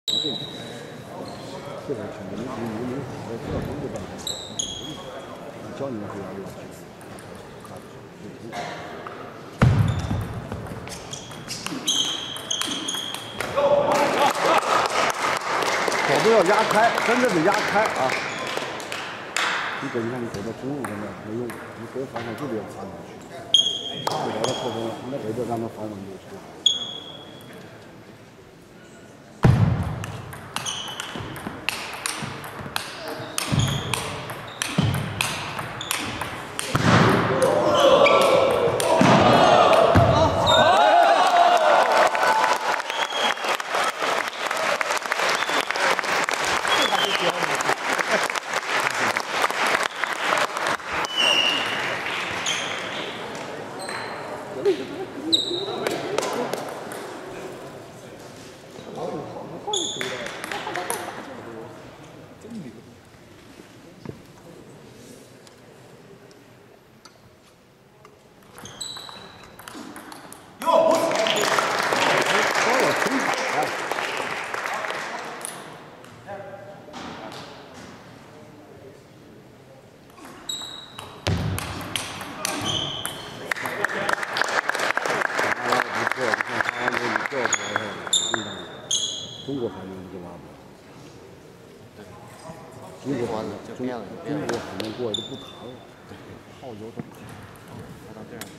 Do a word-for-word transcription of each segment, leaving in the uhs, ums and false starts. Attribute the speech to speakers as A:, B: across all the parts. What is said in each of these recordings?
A: 这边去，你你你我知道中国办，教你们会要有去。手都要压开，真的是压开啊！你这你看你这个中路真的没用，你这个方向就得插进去，插不了的后头，那这个咱们访问就出。 中国反正就拉不了，中国反正中中国反正过来都不谈了，号召都不谈，谈到这样。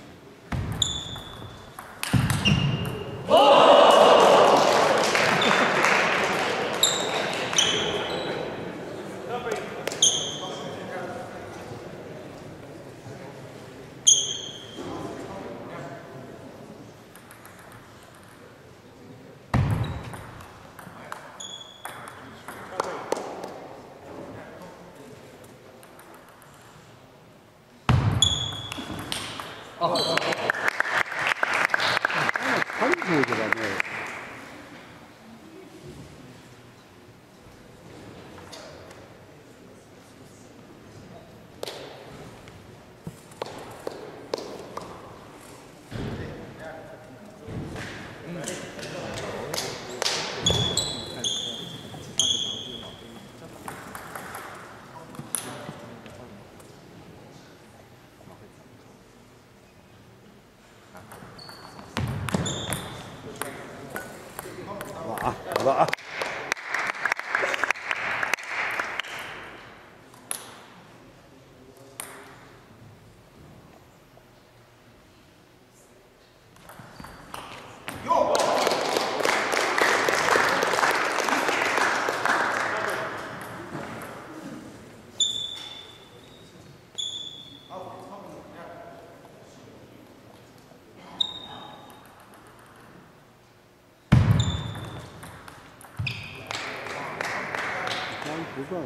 A: 啊！穿出去了那个。 啊，好了啊！不算了。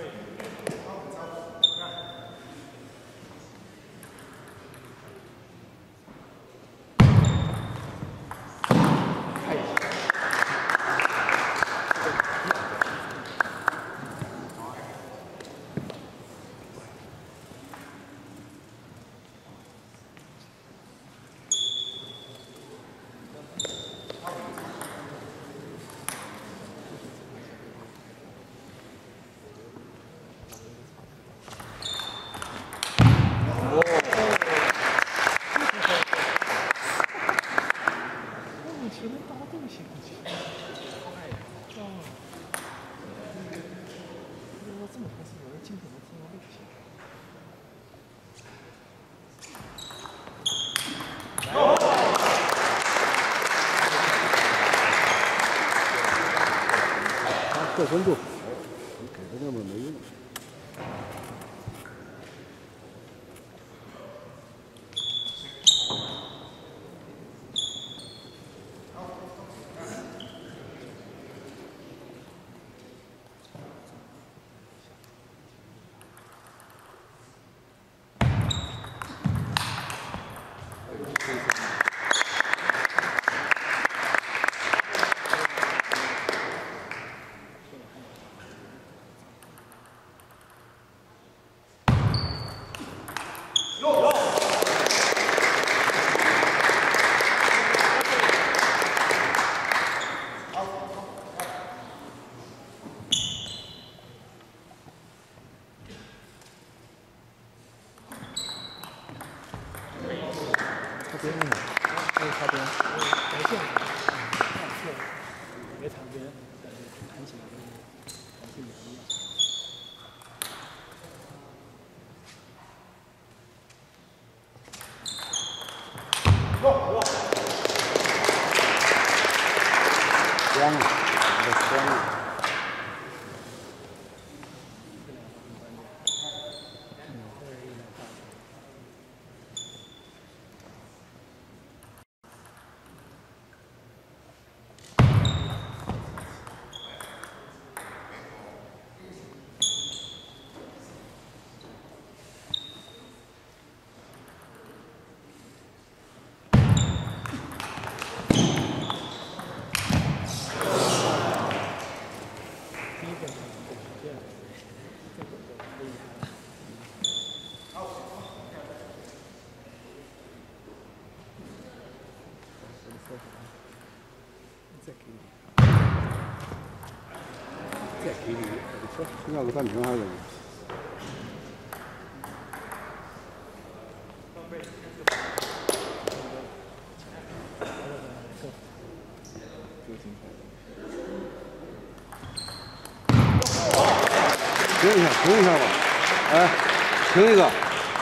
A: 这分就好，你给他那么没用。
B: 靠边，白线，别场边，弹起来跟弹性一样。
A: 香啊，这香啊！ 现在我看你们还有。停一下，停一下吧，哎，停一个。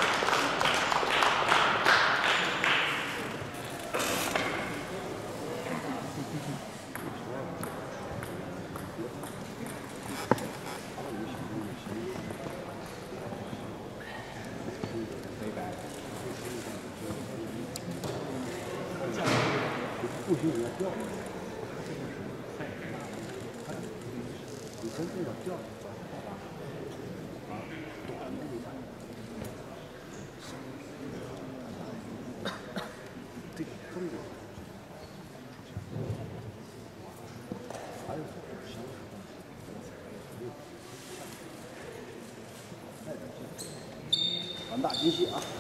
A: 不行，你要掉。你真正要掉。对，重点。还有完大继续啊！